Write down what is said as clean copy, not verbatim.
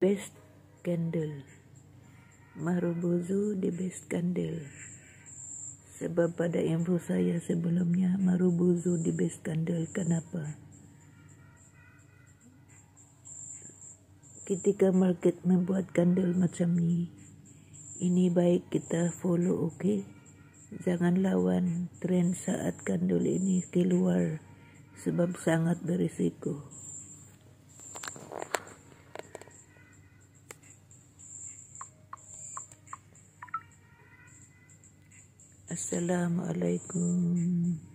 best candle. Marubozu the best candle. Sebab pada info saya sebelumnya Marubozu the best candle. Kenapa? Ketika market membuat candle macam ini baik kita follow, okay? Jangan lawan tren saat candle ini keluar sebab sangat berisiko. Assalamualaikum.